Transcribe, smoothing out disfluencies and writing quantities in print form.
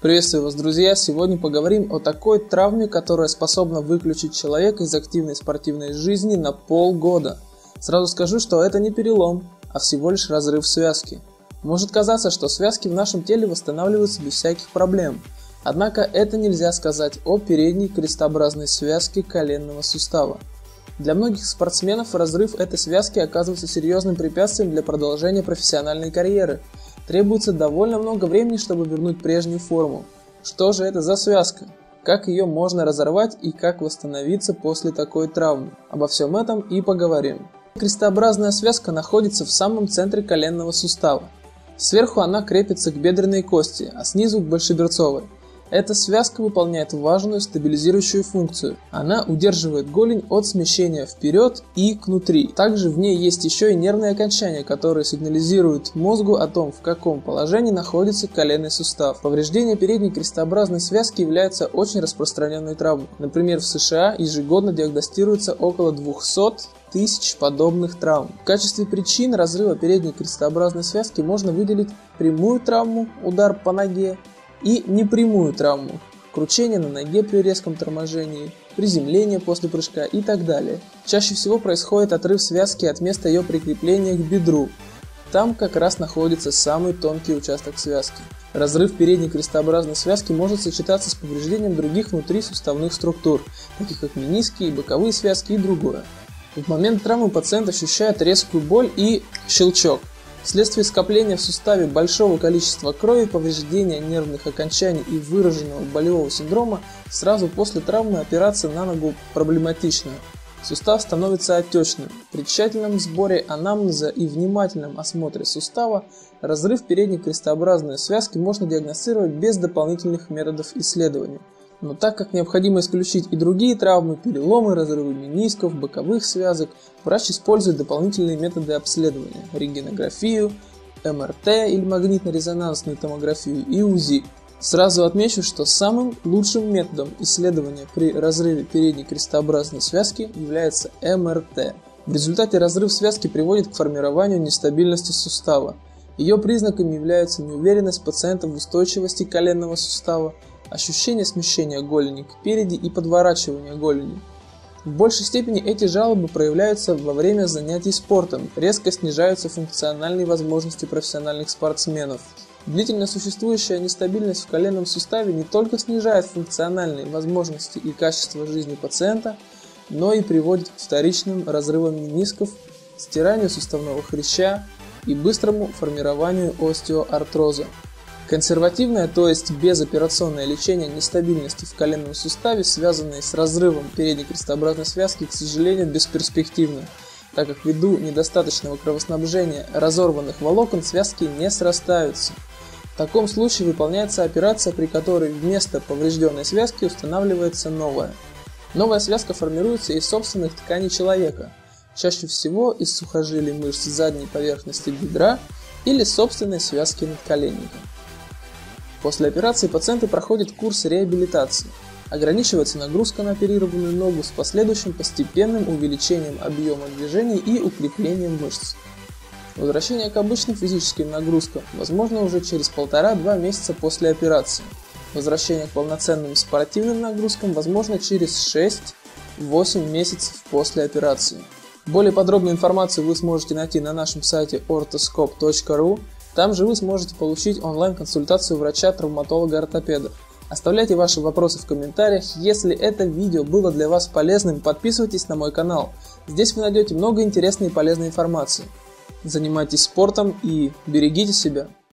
Приветствую вас, друзья! Сегодня поговорим о такой травме, которая способна выключить человека из активной спортивной жизни на полгода. Сразу скажу, что это не перелом, а всего лишь разрыв связки. Может казаться, что связки в нашем теле восстанавливаются без всяких проблем. Однако это нельзя сказать о передней крестообразной связке коленного сустава. Для многих спортсменов разрыв этой связки оказывается серьезным препятствием для продолжения профессиональной карьеры. Требуется довольно много времени, чтобы вернуть прежнюю форму. Что же это за связка? Как ее можно разорвать и как восстановиться после такой травмы? Обо всем этом и поговорим. Крестообразная связка находится в самом центре коленного сустава. Сверху она крепится к бедренной кости, а снизу к большеберцовой. Эта связка выполняет важную стабилизирующую функцию. Она удерживает голень от смещения вперед и кнутри. Также в ней есть еще и нервные окончания, которые сигнализируют мозгу о том, в каком положении находится коленный сустав. Повреждение передней крестообразной связки является очень распространенной травмой. Например, в США ежегодно диагностируется около 200 тысяч подобных травм. В качестве причин разрыва передней крестообразной связки можно выделить прямую травму, удар по ноге, и непрямую травму, кручение на ноге при резком торможении, приземление после прыжка и так далее. Чаще всего происходит отрыв связки от места ее прикрепления к бедру. Там как раз находится самый тонкий участок связки. Разрыв передней крестообразной связки может сочетаться с повреждением других внутрисуставных структур, таких как мениски, боковые связки и другое. В момент травмы пациент ощущает резкую боль и щелчок. Вследствие скопления в суставе большого количества крови, повреждения нервных окончаний и выраженного болевого синдрома, сразу после травмы операция на ногу проблематична. Сустав становится отечным. При тщательном сборе анамнеза и внимательном осмотре сустава разрыв передней крестообразной связки можно диагностировать без дополнительных методов исследования. Но так как необходимо исключить и другие травмы, переломы, разрывы менисков, боковых связок, врач использует дополнительные методы обследования – рентгенографию, МРТ или магнитно-резонансную томографию и УЗИ. Сразу отмечу, что самым лучшим методом исследования при разрыве передней крестообразной связки является МРТ. В результате разрыв связки приводит к формированию нестабильности сустава. Ее признаками являются неуверенность пациента в устойчивости коленного сустава, ощущение смещения голени кпереди и подворачивания голени. В большей степени эти жалобы проявляются во время занятий спортом, резко снижаются функциональные возможности профессиональных спортсменов. Длительно существующая нестабильность в коленном суставе не только снижает функциональные возможности и качество жизни пациента, но и приводит к вторичным разрывам менисков, стиранию суставного хряща и быстрому формированию остеоартроза. Консервативное, то есть безоперационное лечение нестабильности в коленном суставе, связанное с разрывом передней крестообразной связки, к сожалению, бесперспективно, так как ввиду недостаточного кровоснабжения разорванных волокон связки не срастаются. В таком случае выполняется операция, при которой вместо поврежденной связки устанавливается новая. Новая связка формируется из собственных тканей человека, чаще всего из сухожилий мышц задней поверхности бедра или собственной связки надколенника. После операции пациенты проходят курс реабилитации. Ограничивается нагрузка на оперированную ногу с последующим постепенным увеличением объема движений и укреплением мышц. Возвращение к обычным физическим нагрузкам возможно уже через 1,5-2 месяца после операции. Возвращение к полноценным спортивным нагрузкам возможно через 6-8 месяцев после операции. Более подробную информацию вы сможете найти на нашем сайте orthoscope.ru. Там же вы сможете получить онлайн-консультацию врача-травматолога-ортопеда. Оставляйте ваши вопросы в комментариях. Если это видео было для вас полезным, подписывайтесь на мой канал. Здесь вы найдете много интересной и полезной информации. Занимайтесь спортом и берегите себя.